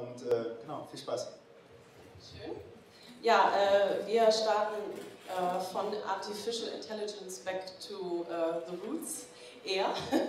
und genau, viel Spaß. Schön. Ja, wir starten von Artificial Intelligence back to the roots eher.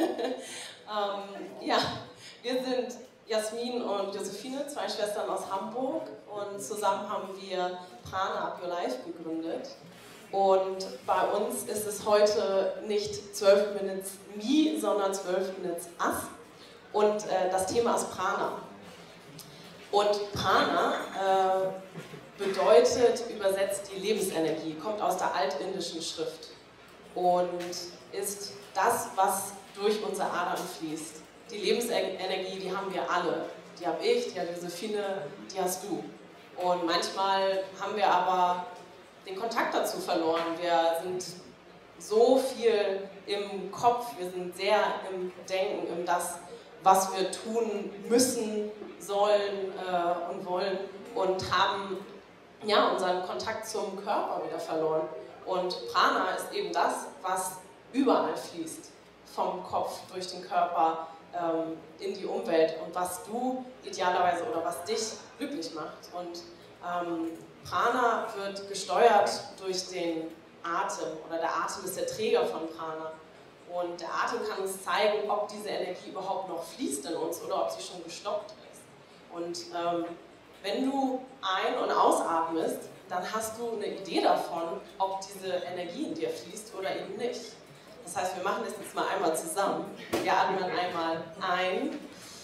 Ja, wir sind Jasmin und Josephine, zwei Schwestern aus Hamburg, und zusammen haben wir Prana Up Your Life gegründet. Und bei uns ist es heute nicht 12 Minutes Me, sondern 12 Minutes Us. Und das Thema ist Prana. Und Prana bedeutet übersetzt die Lebensenergie, kommt aus der altindischen Schrift und ist das, was durch unsere Adern fließt. Die Lebensenergie, die haben wir alle. Die habe ich, die hat Josephine, die hast du. Und manchmal haben wir aber den Kontakt dazu verloren. Wir sind so viel im Kopf, wir sind sehr im Denken, in das, was wir tun müssen, sollen und wollen, und haben ja unseren Kontakt zum Körper wieder verloren. Und Prana ist eben das, was überall fließt, vom Kopf durch den Körper in die Umwelt, und was du idealerweise oder was dich glücklich macht. Und Prana wird gesteuert durch den Atem, oder der Atem ist der Träger von Prana. Und der Atem kann uns zeigen, ob diese Energie überhaupt noch fließt in uns oder ob sie schon gestoppt ist. Und wenn du ein- und ausatmest, dann hast du eine Idee davon, ob diese Energie in dir fließt oder eben nicht. Das heißt, wir machen das jetzt mal einmal zusammen. Wir atmen einmal ein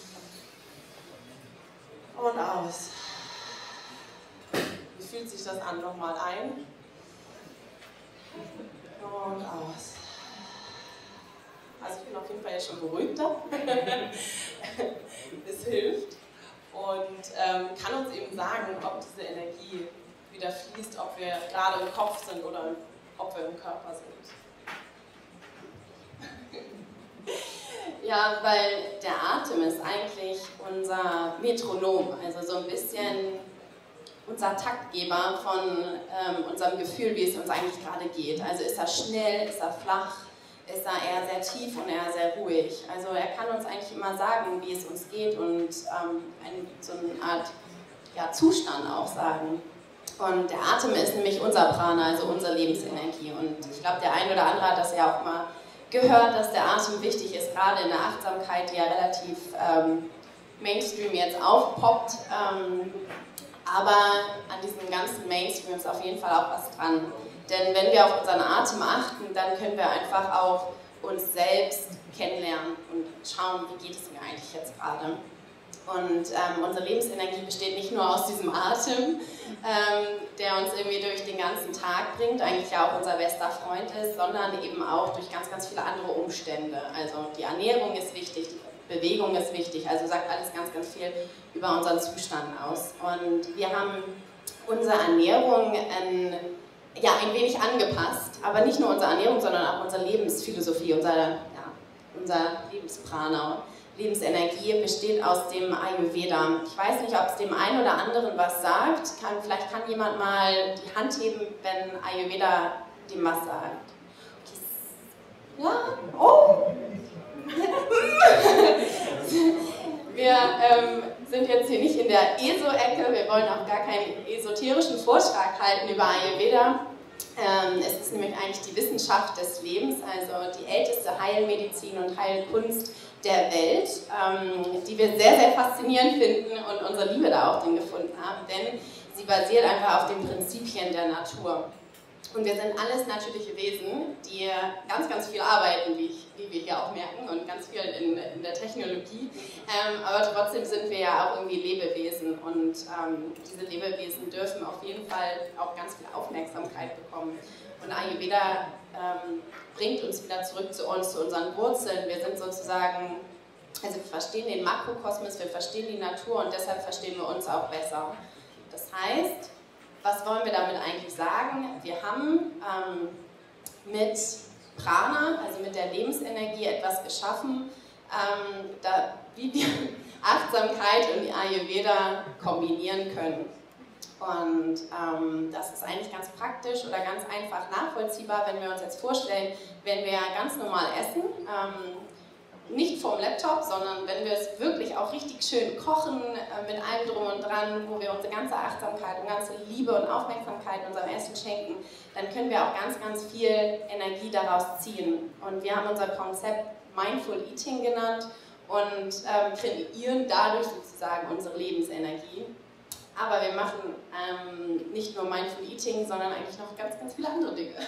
und aus. Wie fühlt sich das an? Nochmal ein und aus. Also ich bin auf jeden Fall jetzt schon beruhigter. Es hilft und kann uns eben sagen, ob diese Energie wieder fließt, ob wir gerade im Kopf sind oder ob wir im Körper sind. Ja, weil der Atem ist eigentlich unser Metronom, also so ein bisschen unser Taktgeber von unserem Gefühl, wie es uns eigentlich gerade geht. Also ist er schnell, ist er flach, ist er eher sehr tief und eher sehr ruhig. Also er kann uns eigentlich immer sagen, wie es uns geht, und so eine Art Zustand auch sagen. Und der Atem ist nämlich unser Prana, also unsere Lebensenergie. Und ich glaube, der eine oder andere hat das ja auch mal gehört, dass der Atem wichtig ist, gerade in der Achtsamkeit, die ja relativ Mainstream jetzt aufpoppt. Aber an diesem ganzen Mainstream ist auf jeden Fall auch was dran. Denn wenn wir auf unseren Atem achten, dann können wir einfach auch uns selbst kennenlernen und schauen, wie geht es mir eigentlich jetzt gerade. Und unsere Lebensenergie besteht nicht nur aus diesem Atem, der uns irgendwie durch den ganzen Tag bringt, eigentlich ja auch unser bester Freund ist, sondern eben auch durch ganz, ganz viele andere Umstände. Also die Ernährung ist wichtig, die Bewegung ist wichtig, also sagt alles ganz, ganz viel über unseren Zustand aus. Und wir haben unsere Ernährung ein wenig angepasst, aber nicht nur unsere Ernährung, sondern auch unsere Lebensphilosophie, unser Lebensprana. Lebensenergie besteht aus dem Ayurveda. Ich weiß nicht, ob es dem einen oder anderen was sagt. Vielleicht kann jemand mal die Hand heben, wenn Ayurveda dem was sagt. Ja? Oh! Wir sind jetzt hier nicht in der ESO-Ecke, wir wollen auch gar keinen esoterischen Vortrag halten über Ayurveda. Es ist nämlich eigentlich die Wissenschaft des Lebens, also die älteste Heilmedizin und Heilkunst der Welt, die wir sehr, sehr faszinierend finden und unsere Liebe da auch drin gefunden haben, denn sie basiert einfach auf den Prinzipien der Natur. Und wir sind alles natürliche Wesen, die ganz, ganz viel arbeiten, wie wir hier auch merken, und ganz viel in der Technologie. Aber trotzdem sind wir ja auch irgendwie Lebewesen, und diese Lebewesen dürfen auf jeden Fall auch ganz viel Aufmerksamkeit bekommen. Und Ayurveda bringt uns wieder zurück zu uns, zu unseren Wurzeln. Wir sind sozusagen, also wir verstehen den Makrokosmos, wir verstehen die Natur, und deshalb verstehen wir uns auch besser. Das heißt, was wollen wir damit eigentlich sagen? Wir haben mit Prana, also mit der Lebensenergie, etwas geschaffen, wie wir Achtsamkeit und die Ayurveda kombinieren können. Und das ist eigentlich ganz praktisch oder ganz einfach nachvollziehbar, wenn wir uns jetzt vorstellen, wenn wir ganz normal essen, nicht vom Laptop, sondern wenn wir es wirklich auch richtig schön kochen, mit allem drum und dran, wo wir unsere ganze Achtsamkeit und ganze Liebe und Aufmerksamkeit unserem Essen schenken, dann können wir auch ganz, ganz viel Energie daraus ziehen. Und wir haben unser Konzept Mindful Eating genannt und kreieren dadurch sozusagen unsere Lebensenergie. Aber wir machen nicht nur Mindful Eating, sondern eigentlich noch ganz, ganz viele andere Dinge.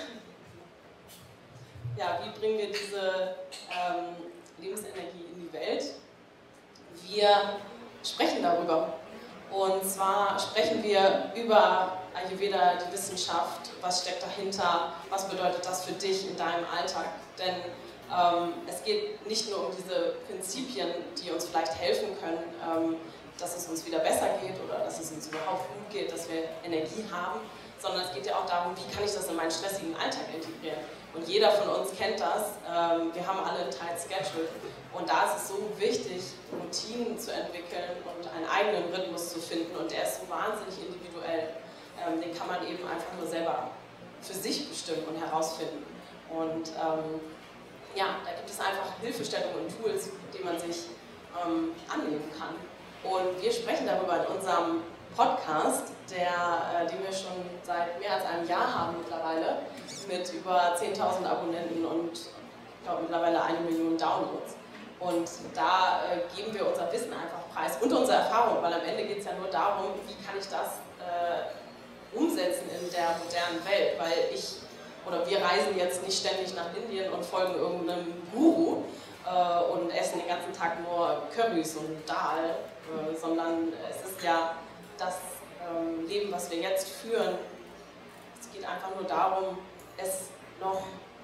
Ja, wie bringen wir diese Lebensenergie in die Welt? Wir sprechen darüber. Und zwar sprechen wir über Ayurveda, die Wissenschaft, was steckt dahinter, was bedeutet das für dich in deinem Alltag. Denn es geht nicht nur um diese Prinzipien, die uns vielleicht helfen können, dass es uns wieder besser geht oder dass es uns überhaupt gut geht, dass wir Energie haben, sondern es geht ja auch darum, wie kann ich das in meinen stressigen Alltag integrieren. Und jeder von uns kennt das, wir haben alle ein tight schedule und da ist es so wichtig, Routinen zu entwickeln und einen eigenen Rhythmus zu finden und der ist so wahnsinnig individuell. Den kann man eben einfach nur selber für sich bestimmen und herausfinden. Und ja, da gibt es einfach Hilfestellungen und Tools, die man sich annehmen kann. Und wir sprechen darüber in unserem Podcast, den wir schon seit mehr als einem Jahr haben mittlerweile, mit über 10.000 Abonnenten und ich glaube mittlerweile 1 Million Downloads. Und da geben wir unser Wissen einfach preis und unsere Erfahrung, weil am Ende geht es ja nur darum, wie kann ich das umsetzen in der modernen Welt, weil wir reisen jetzt nicht ständig nach Indien und folgen irgendeinem Guru und essen den ganzen Tag nur Currys und Dal, sondern es ist ja das Leben, was wir jetzt führen. Es geht einfach nur darum, es noch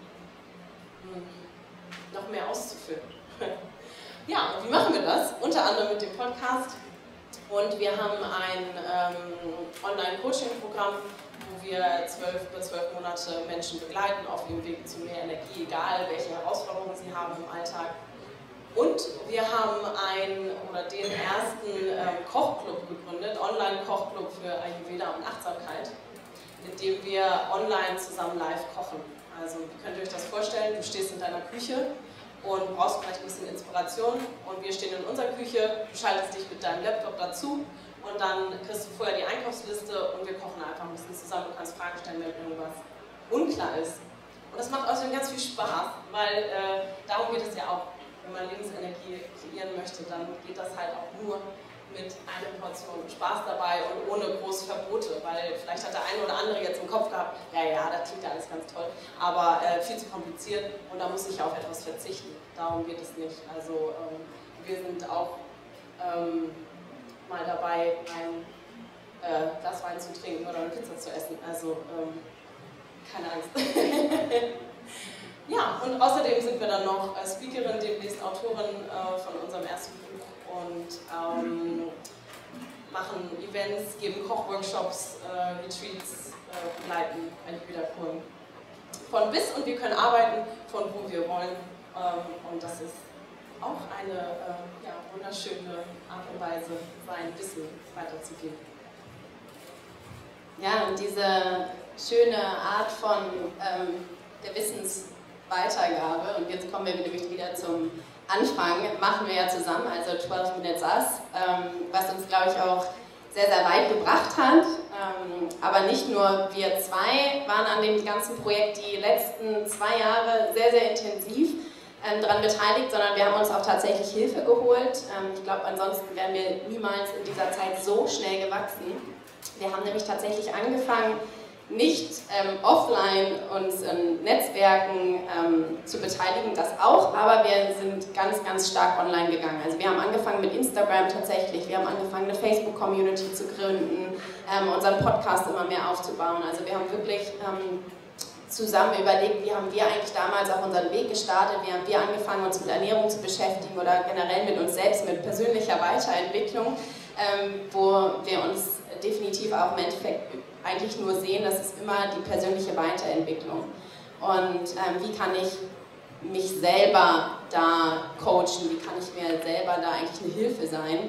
mehr auszufüllen. Ja, und wie machen wir das? Unter anderem mit dem Podcast. Und wir haben ein Online-Coaching-Programm, wo wir 12 Monate Menschen begleiten auf ihrem Weg zu mehr Energie, egal welche Herausforderungen sie haben im Alltag. Und wir haben den ersten Kochclub gegründet, Online-Kochclub für Ayurveda und Achtsamkeit, in dem wir online zusammen live kochen. Also wie könnt ihr euch das vorstellen? Du stehst in deiner Küche und brauchst vielleicht ein bisschen Inspiration und wir stehen in unserer Küche, du schaltest dich mit deinem Laptop dazu und dann kriegst du vorher die Einkaufsliste und wir kochen einfach ein bisschen zusammen. Du kannst Fragen stellen, wenn irgendwas unklar ist. Und das macht außerdem ganz viel Spaß, weil darum geht es ja auch. Wenn man Lebensenergie kreieren möchte, dann geht das halt auch nur mit einer Portion Spaß dabei und ohne große Verbote, weil vielleicht hat der eine oder andere jetzt im Kopf gehabt, ja, das klingt ja alles ganz toll, aber viel zu kompliziert und da muss ich auf etwas verzichten. Darum geht es nicht. Also wir sind auch mal dabei, ein Glas Wein zu trinken oder eine Pizza zu essen. Also keine Angst. Ja, und außerdem sind wir dann noch Speakerin, demnächst Autorin von unserem ersten Buch und machen Events, geben Kochworkshops, Retreats, begleiten Ayurveda-Kuren von bis und wir können arbeiten von wo wir wollen und das ist auch eine wunderschöne Art und Weise, sein Wissen weiterzugeben. Ja, und diese schöne Art von der Wissensweitergabe, und jetzt kommen wir nämlich wieder zum Anfang, machen wir ja zusammen, also 12 Minutes Us, was uns, glaube ich, auch sehr, sehr weit gebracht hat. Aber nicht nur wir zwei waren an dem ganzen Projekt die letzten 2 Jahre sehr, sehr intensiv daran beteiligt, sondern wir haben uns auch tatsächlich Hilfe geholt. Ich glaube, ansonsten wären wir niemals in dieser Zeit so schnell gewachsen. Wir haben nämlich tatsächlich angefangen, nicht offline uns in Netzwerken zu beteiligen, das auch, aber wir sind ganz, ganz stark online gegangen. Also wir haben angefangen mit Instagram tatsächlich, wir haben angefangen eine Facebook-Community zu gründen, unseren Podcast immer mehr aufzubauen. Also wir haben wirklich zusammen überlegt, wie haben wir eigentlich damals auf unseren Weg gestartet, wie haben wir angefangen, uns mit Ernährung zu beschäftigen oder generell mit uns selbst, mit persönlicher Weiterentwicklung, wo wir uns definitiv auch im Endeffekt eigentlich nur sehen, das ist immer die persönliche Weiterentwicklung. Und wie kann ich mich selber da coachen, wie kann ich mir selber da eigentlich eine Hilfe sein?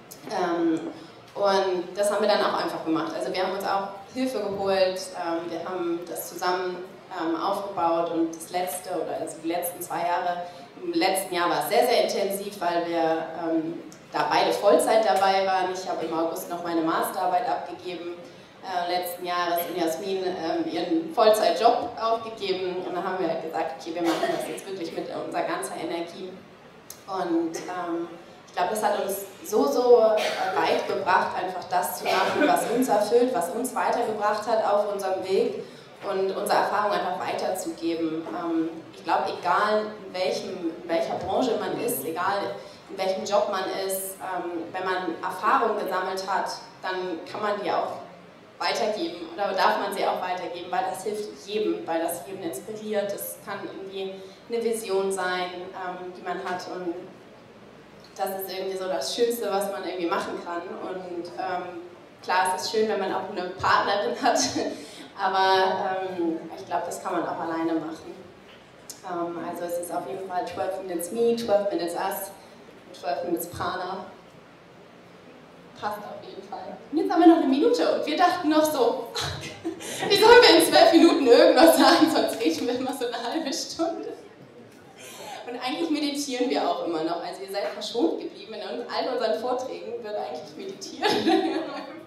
Und das haben wir dann auch einfach gemacht. Also wir haben uns auch Hilfe geholt, wir haben das zusammen aufgebaut und die letzten 2 Jahre Im letzten Jahr war es sehr, sehr intensiv, weil wir da beide Vollzeit dabei waren. Ich habe im August noch meine Masterarbeit abgegeben letzten Jahres und Jasmin ihren Vollzeitjob aufgegeben. Und dann haben wir halt gesagt, okay, wir machen das jetzt wirklich mit unserer ganzen Energie. Und ich glaube, das hat uns so weit gebracht, einfach das zu machen, was uns erfüllt, was uns weitergebracht hat auf unserem Weg und unsere Erfahrung einfach weiterzugeben. Ich glaube, egal in welcher Branche man ist, egal in welchem Job man ist, wenn man Erfahrung gesammelt hat, dann kann man die auch weitergeben oder darf man sie auch weitergeben, weil das hilft jedem, weil das jeden inspiriert. Das kann irgendwie eine Vision sein, die man hat, und das ist irgendwie so das Schönste, was man irgendwie machen kann. Und klar, es ist schön, wenn man auch eine Partnerin hat, aber ich glaube, das kann man auch alleine machen. Also es ist auf jeden Fall 12 Minutes Me, 12 Minutes Us, 12 Minutes Prana. Passt auf jeden Fall. Und jetzt haben wir noch eine Minute und wir dachten noch so, wie sollen wir in 12 Minuten irgendwas sagen, sonst reden wir immer so eine halbe Stunde. Und eigentlich meditieren wir auch immer noch. Also ihr seid verschont geblieben. In all unseren Vorträgen wird eigentlich meditiert. Wir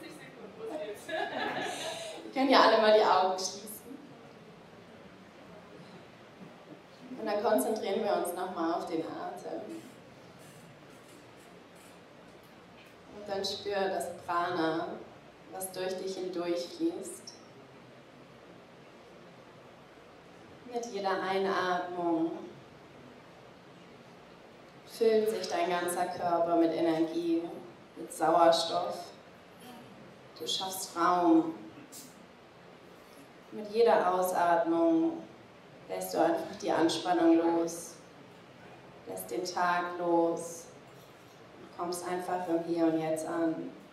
können ja alle mal die Augen schließen. Und dann konzentrieren wir uns nochmal auf den Atem. Und dann spür das Prana, was durch dich hindurch fließt. Mit jeder Einatmung füllt sich dein ganzer Körper mit Energie, mit Sauerstoff. Du schaffst Raum. Mit jeder Ausatmung lässt du einfach die Anspannung los, lässt den Tag los und kommst einfach im Hier und Jetzt an.